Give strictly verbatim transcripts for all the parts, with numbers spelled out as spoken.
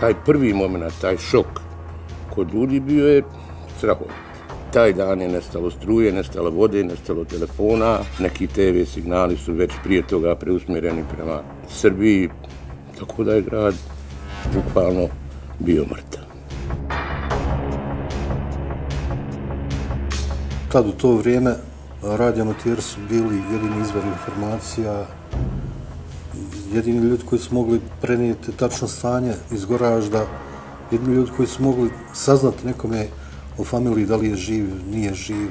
Taj prvi moment, taj šok kod ljudi bio je strahovit. Taj dan je nestalo struje, nestalo vode, nestalo telefona, neki te ve signali su već prije toga preusmjereni prema Srbiji, tako da je grad bukvalno bio mrtav. Tad u to vrijeme radioamateri su bili jedini izvor informacija, jedini ljudi koji su mogli prenijeti tačno stanje iz Goražda, jedini ljudi koji su mogli saznati nekome o familiji da li je živ, nije živ.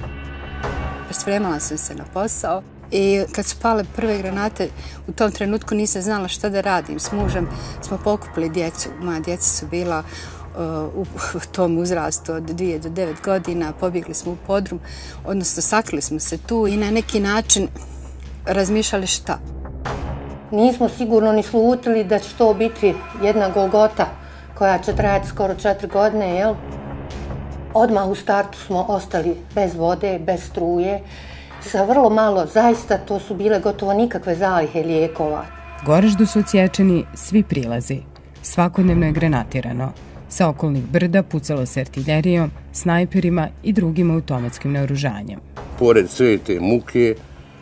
Spremala sam se na posao i kad su pale prve granate, u tom trenutku nisam znala šta da radim. S mužem smo pokupili djecu. Moja djeca su bila uh, u tom uzrastu od dvije do devet godina. Pobjegli smo u podrum, odnosno sakrili smo se tu i na neki način razmišljali šta. Nismo sigurno ni slutili da će to biti jedna golgota koja će trajati skoro četiri godine, jel? Odmah u startu smo ostali bez vode, bez struje, sa vrlo malo, zaista to su bile gotovo nikakve zalihe lijekova. Goraždu su odsječeni svi prilazi. Svakodnevno je granatirano. Sa okolnih brda pucalo se artiljerijom, snajperima i drugim automatskim naoružanjem. Pored sve te muke,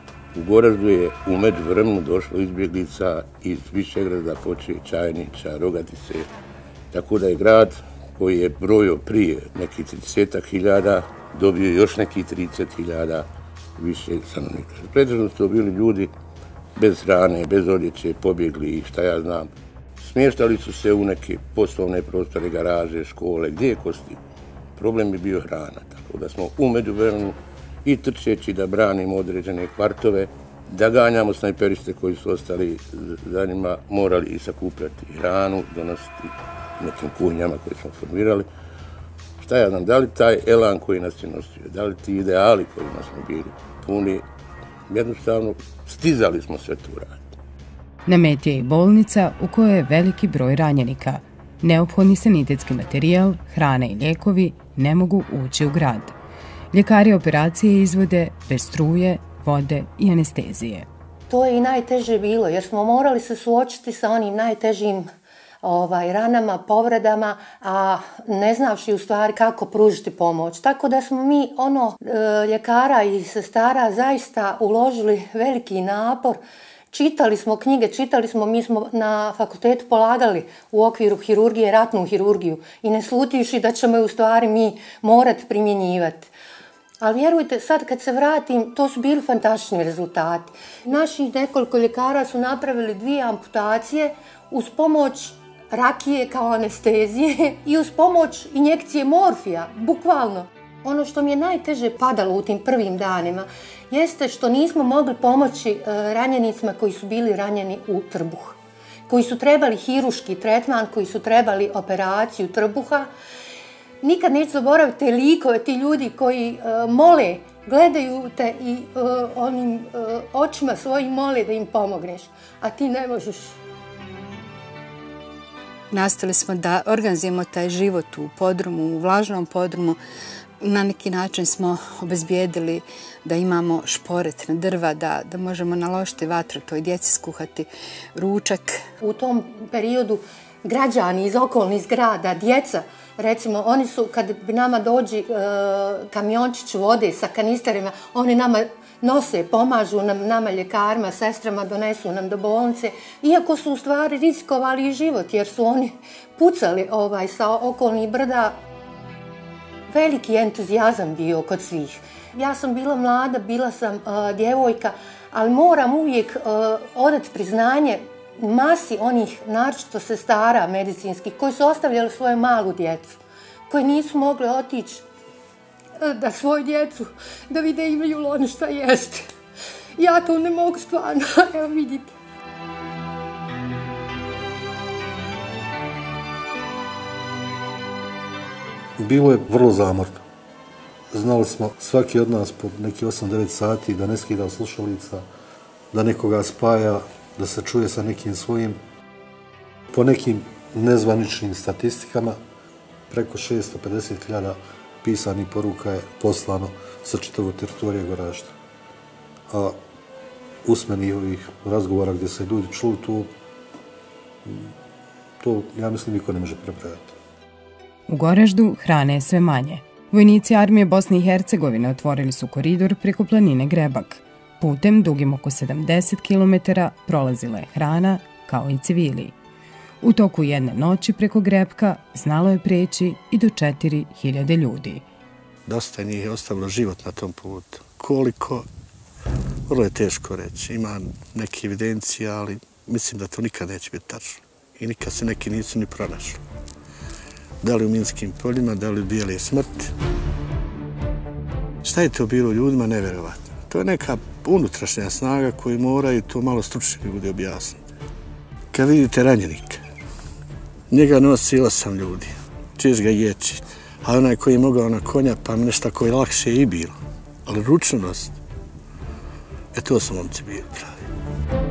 u Goraždu je u međuvremenu došlo izbjeglica iz Višegrada, Foče, Čajnića, Rogatice, tako da je grad koji je brojio prije nekih trideset hiljada, dobio još nekih trideset hiljada više stanovnika. Pretežno su to bili ljudi bez hrane, bez odjeće, pobjegli i šta ja znam. Smještali su se u neke poslovne prostore, garaže, škole, gdje je kosti. Problem je bio hrana, tako da smo u međuvremenu i trčeći da branimo određene kvartove, da ganjamo snajperiste koji su ostali za njima, morali i sakupljati hranu, donositi nekim kuhinjama koje smo formirali. Šta ja znam, da li taj elan koji nas je nosio, da li ti ideali kojima smo bili puni, jednostavno stizali smo sve tu raditi. Na meti je i bolnica u kojoj je veliki broj ranjenika. Neophodni sanitetski materijal, hrana i lijekovi ne mogu ući u grad. Ljekari operacije izvode bez struje, vode i anestezije. To je i najteže bilo jer smo morali se suočiti sa onim najtežim ovaj, ranama, povredama, a ne znavši u stvari kako pružiti pomoć. Tako da smo mi, ono, ljekara i sestara zaista uložili veliki napor. Čitali smo knjige, čitali smo, mi smo na fakultetu polagali u okviru hirurgije ratnu hirurgiju i ne slutivši da ćemo je u stvari mi morati primjenjivati. Ali vjerujte, sad kad se vratim, to su bili fantastični rezultati. Naših nekoliko ljekara su napravili dvije amputacije uz pomoć rakije kao anestezije i uz pomoć injekcije morfija, bukvalno. Ono što mi je najteže padalo u tim prvim danima jeste što nismo mogli pomoći ranjenicima koji su bili ranjeni u trbuh, koji su trebali hiruški tretman, koji su trebali operaciju trbuha. Nikad neću zaboraviti te likove, ti ljudi koji uh, mole, gledaju te i uh, onim uh, očima svojim mole da im pomogneš, a ti ne možeš. Nastali smo da organizujemo taj život u podrumu, u vlažnom podrumu. Na neki način smo obezbijedili da imamo šporetna drva, da, da možemo naložiti vatru, toj djeci skuhati ručak. U tom periodu građani iz okolnih zgrada, djeca, recimo, oni su, kad bi nama dođi e, kamiončić vode sa kanisterima, oni nama nose, pomažu nam, nama ljekarima, sestrama, donesu nam do bolnice, iako su u stvari rizikovali i život, jer su oni pucali ovaj, sa okolnih brda. Veliki entuzijazam bio kod svih. Ja sam bila mlada, bila sam uh, djevojka, ali moram uvijek uh, odati priznanje masi onih, naročito sestara medicinskih, koji su ostavljali svoju malu djecu, koji nisu mogli otići da svoju djecu, da vide imaju li ono šta jeste. Ja to ne mogu stvarno, evo vidite. Bilo je vrlo zamorno. Znali smo svaki od nas po neki osam devet sati da ne skida slušalica, da nekoga spaja, da se čuje sa nekim svojim. Po nekim nezvaničnim statistikama, preko šesto pedeset hiljada pisanih poruka je poslano sa čitavog teritorija Goražda. A usmenih ovih razgovora gdje se ljudi čuju tu, To, ja mislim, niko ne može prebrojati. U Goraždu hrane je sve manje. Vojnici armije Bosne i Hercegovine otvorili su koridor preko planine Grebak. Putem dugim oko sedamdeset kilometara prolazila je hrana, kao i civili. U toku jedne noći preko Grebka znalo je preći i do četiri hiljade ljudi. Dosta njih je ostavilo život na tom putu. Koliko? Vrlo je teško reći. Ima neke evidencije, ali mislim da to nikad neće biti tačno. I nikad se neki nisu ni pronašli. Da li u minskim poljima, da li u bijele smrti. Šta je to bilo ljudima? Nevjerovatno. To je neka unutrašnja snaga koju moraju to malo stručni ljudi objasniti. Kad vidite ranjenika, njega nosi osam ljudi, češ ga jeći, a onaj koji je mogao na konja, pa nešto koji lakše i bilo, ali ručno nositi. E to su momci bili pravi.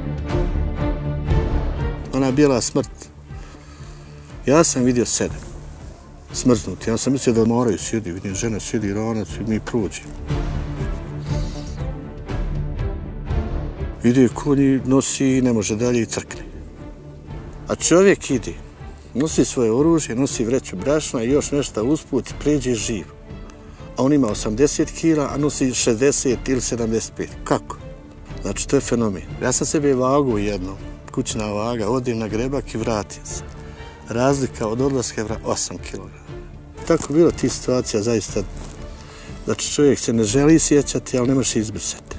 Ona bijela smrt, ja sam vidio sedam smrznuti, ja sam mislio da moraju sjedi, vidim žena sjedi ranac i mi prođemo. Ide konji, nosi i ne može dalje i crkne. A čovjek ide, nosi svoje oružje, nosi vreću brašna i još nešto usput i pređe živ. A on ima osamdeset kila, a nosi šezdeset ili sedamdeset pet. Kako? Znači, to je fenomen. Ja sam sebe vagu jednom, kućna vaga, odim na Grebak i vratim se. Razlika od odlaska je osam kilograma. Tako bilo ti situacija zaista. Znači, čovjek se ne želi sjećati, ali ne može izbrisati.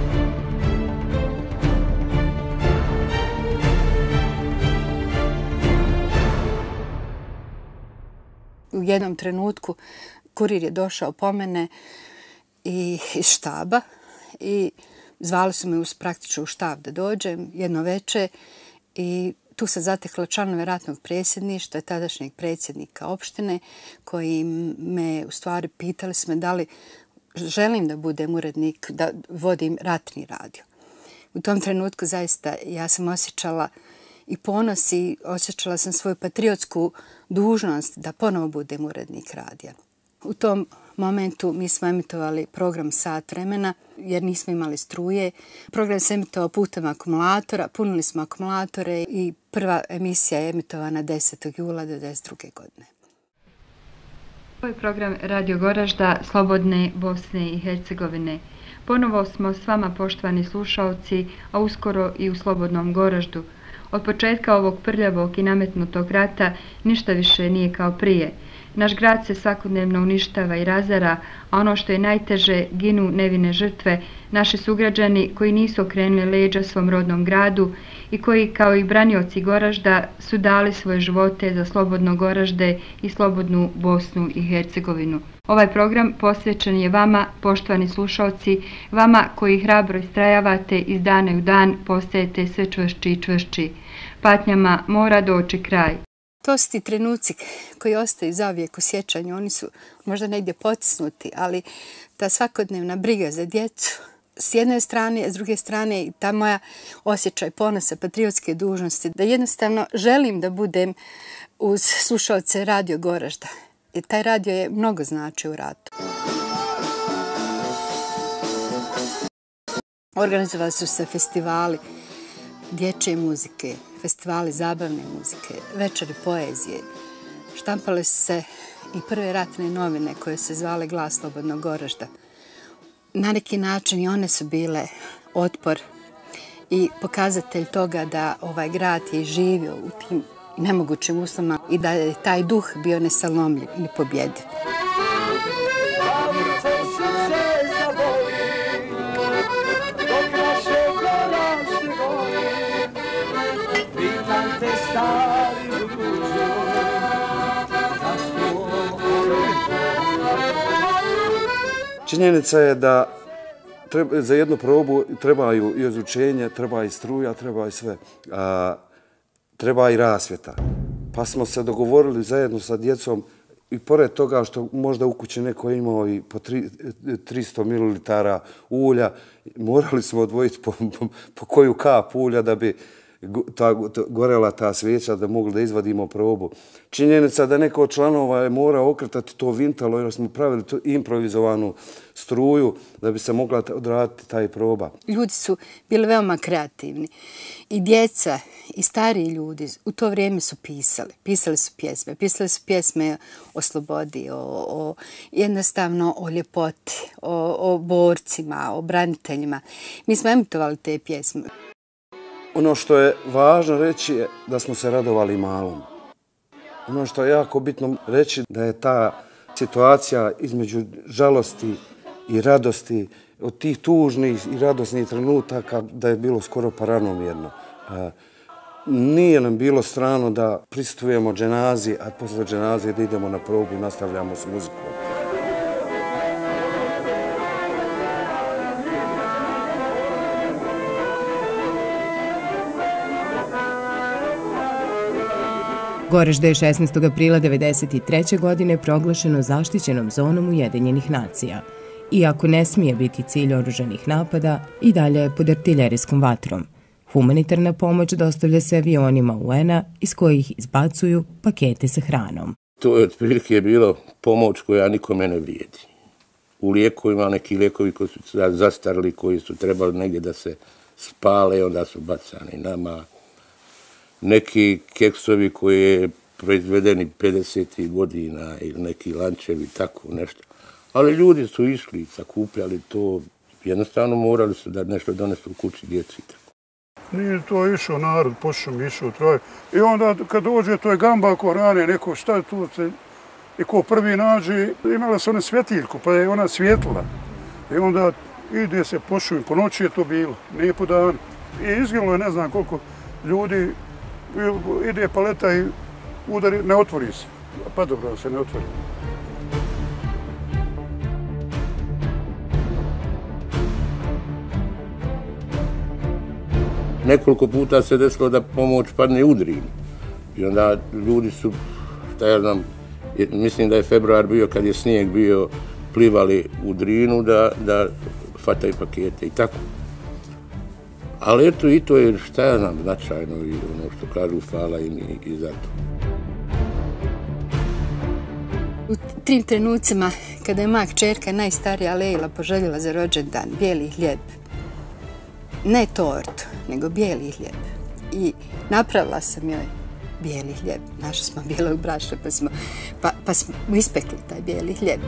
U jednom trenutku kurir je došao po mene i iz štaba i zvali su me uz praktično u štab da dođem jedno veče i tu se zatekla članove ratnog predsjedništva, tadašnjeg predsjednika opštine, koji me u stvari pitali su me da li želim da budem urednik, da vodim ratni radio. U tom trenutku zaista ja sam osjećala i ponos i osjećala sam svoju patriotsku dužnost da ponovo budem urednik radija. U tom momentu mi smo emitovali program Sat vremena jer nismo imali struje. Program se emitovao putem akumulatora, punili smo akumulatore i prva emisija je emitovana desetog jula devedeset druge godine. Ovo je program Radio Goražda, Slobodne Bosne i Hercegovine. Ponovo smo s vama, poštovani slušalci, a uskoro i u Slobodnom Goraždu. Od početka ovog prljavog i nametnutog rata ništa više nije kao prije. Naš grad se svakodnevno uništava i razara, a ono što je najteže, ginu nevine žrtve, naši sugrađani koji nisu okrenuli leđa svom rodnom gradu i koji, kao i branioci Goražda, su dali svoje živote za slobodno Goražde i slobodnu Bosnu i Hercegovinu. Ovaj program posvećen je vama, poštovani slušalci, vama koji hrabro istrajavate iz dana u dan, postajete sve čvršći i čvršći. Patnjama mora doći kraj. To su ti trenuci koji ostaju zauvijek u sjećanju. Oni su možda negdje potisnuti, ali ta svakodnevna briga za djecu s jedne strane, a s druge strane i ta moja osjećaj ponosa, patriotske dužnosti, da jednostavno želim da budem uz slušalce Radio Goražda. I taj radio je mnogo znači u ratu. Organizovali su se festivali dječje muzike, festivali zabavne muzike, večeri poezije. Štampale su se i prve ratne novine koje se zvale Glas Slobodnog Goražda. Na neki način i one su bile otpor i pokazatelj toga da ovaj grad je živio u tim nemogućim uslovima i da je taj duh bio nesalomljiv i nepobjediv. Činjenica je da treba, za jednu probu trebaju i izučenje, treba i struja, treba i sve. A, treba i rasvjeta. Pa smo se dogovorili zajedno sa djecom i pored toga što možda u kući neko imao i po tristo mililitara ulja, morali smo odvojiti po, po, po koju kap ulja da bi ta, ta, gorela ta svijeća da mogli da izvadimo probu. Činjenica da neko od članova je morao okretati to vintalo jer smo pravili tu improvizovanu struju da bi se mogla odraditi taj proba. Ljudi su bili veoma kreativni. I djeca i stariji ljudi u to vrijeme su pisali. Pisali su pjesme. Pisali su pjesme o slobodi, o, o jednostavno o ljepoti, o, o borcima, o braniteljima. Mi smo emitovali te pjesme. Ono što je važno reći je da smo se radovali malom. Ono što je jako bitno reći da je ta situacija između žalosti i radosti, od tih tužnih i radosnih trenutaka da je bilo skoro paranomjerno. Nije nam bilo strano da prisustujemo dženazi, a posle dženaze da idemo na probu i nastavljamo s muzikom. Goražde je šesnaestog aprila devedeset treće. godine proglašeno zaštićenom zonom Ujedinjenih nacija. Iako ne smije biti cilj oružanih napada, i dalje je pod artiljerijskom vatrom. Humanitarna pomoć dostavlja se avionima U N-a iz kojih izbacuju pakete sa hranom. To je otprilike bilo pomoć koja nikome ne vrijedi. U lijekovima neki lijekovi koji su zastarili, koji su trebali negdje da se spale, onda su bacani nama. Neki keksovi koji je proizvedeni pedesetih godina ili neki lančevi, tako nešto. Ali ljudi su išli, sakupljali to, jednostavno morali su da nešto donesu u kući djeci. Nije to išao narod, pošao mi išao traj. I onda kad dođe, to je gamba ko rane, neko šta je tu, i ko prvi nađe, imala se ona svjetiljku, pa je ona svjetlila. I onda ide se pošao, po noći je to bilo, nije po danu. I izginulo je ne znam koliko ljudi, ide paleta i udari, ne otvori se. Pa dobro se ne otvori. Nekoliko puta se desilo da pomoć padne u Drin. I onda ljudi su, šta ja znam, mislim da je februar bio kad je snijeg bio, plivali u Drinu da, da fataju pakete i tako. Ali eto i to je, šta ja znam, značajno i ono što kažu, hvala im i, i za to. U tim trenucima kada je moja kćerka najstarija Lejla poželjela za rođendan bijeli hljeb, ne tortu, nego bijeli hljeb. I napravila sam joj bijeli hljeb. Našli smo bijelo brašno pa smo, pa, pa smo ispekli taj bijeli hljeb.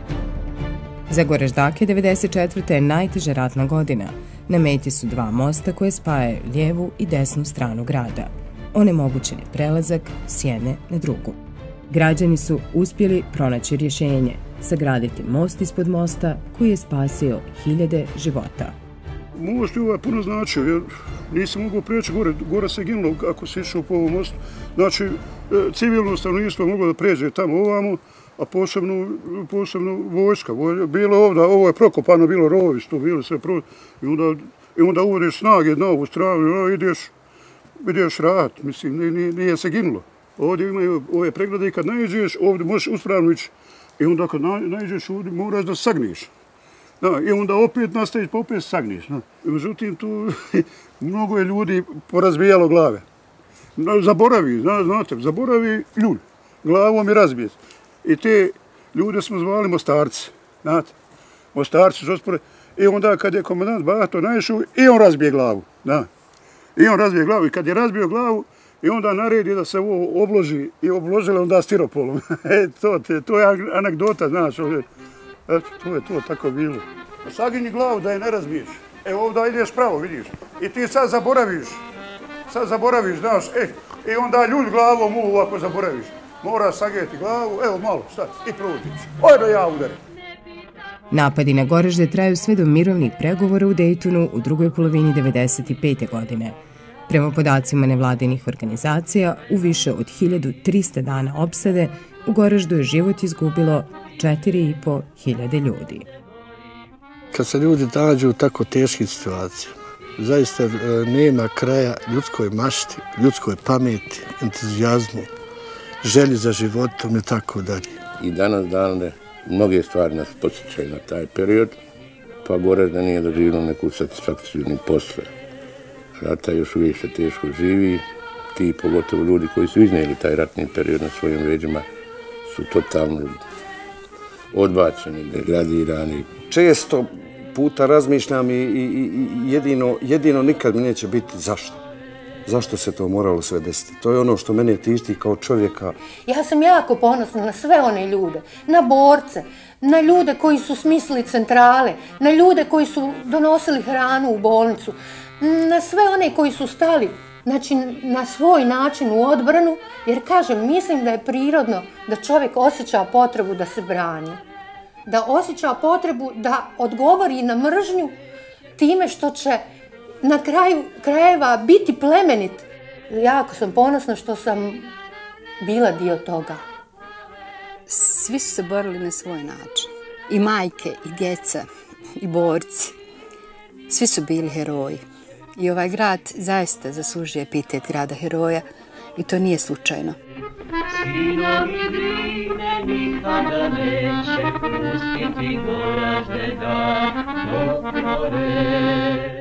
Za Goraždake devedeset četvrta. je najteža ratna godina. Na meti su dva mosta koje spajaju lijevu i desnu stranu grada. Onemogućen je prelazak s jedne na drugu. Građani su uspjeli pronaći rješenje, sagraditi most ispod mosta koji je spasio hiljade života. Most je ovaj puno značio, jer nisam mogao prijeći gore, gore se ginulo ako se išao po ovom mostu. Znači, civilno stanovništvo moglo da pređe tamo ovamo, a posebno, posebno vojska. Bilo ovdje, ovo je prokopano, bilo rovi, što bilo sve pro... I onda, i onda uvodiš snage na ovu stranu, ideš, ideš rat, mislim, nije, nije se ginulo. Ovdje imaju ove preglede i kad naiđeš, ovdje možeš uspravno ići. I onda kad naiđeš ovdje, moraš da sagniš. Da, i onda opet nastaviš, pa opet sagniš. Da. Međutim, tu mnogo je ljudi porazbijalo glave. Zaboravi, zna, znate, zaboravi ljulj. Glavom i razbije. I te ljude smo zvali mostarci. Znate, mostarci, žospore. I onda kad je komandant Bato naišao, i on razbije glavu. Da. I on razbije glavu. I kad je razbio glavu, i onda naredi da se ovo obloži i obložile onda stiropolom. e, to, te, to je anegdota, znaš, ovdje. Eto, to je to tako bilo. Saginji glavu da je ne razbiješ. E, ovdje ideš pravo, vidiš. I ti sad zaboraviš. Sad zaboraviš, znaš, e, i onda ljulj glavom u ako zaboraviš. Moraš sagijeti glavu, evo malo, šta, i prođiš. Oj da ja udarim. Napadi na Goražde traju sve do mirovnih pregovora u Dejtonu u drugoj polovini devedeset pete. godine. Prema podacima nevladinih organizacija, u više od hiljadu trista dana opsade, u Goraždu je život izgubilo četiri i po hiljade ljudi. Kad se ljudi nađu u tako teškim situacijama, zaista nema kraja ljudskoj mašti, ljudskoj pameti, entuzijazmu, želji za životom i tako dalje. I danas dane mnoge stvari nas podsjećaju na taj period, pa Goražda nije doživjela neku satisfakciju ni posle. rata još uvijek se teško živi. Ti, pogotovo ljudi koji su iznijeli taj ratni period na svojim leđima, su totalno odbačeni, degradirani. Često puta razmišljam i, i, i jedino, jedino nikad mi neće biti zašto. Zašto se to moralo sve desiti? To je ono što mene tišti kao čovjeka. Ja sam jako ponosna na sve one ljude, na borce, na ljude koji su smislili centrale, na ljude koji su donosili hranu u bolnicu, na sve one koji su stali, znači na svoj način u odbranu, jer kažem, mislim da je prirodno da čovjek osjeća potrebu da se brani. Da osjeća potrebu da odgovori na mržnju time što će na kraju krajeva biti plemenit. Jako sam ponosna što sam bila dio toga. Svi su se borili na svoj način. I majke, i djeca, i borci. Svi su bili heroji. I ovaj grad zaista zaslužuje epitet grada heroja i to nije slučajno. Sinovi Drine nikada neće pustiti Goražde da dok gore.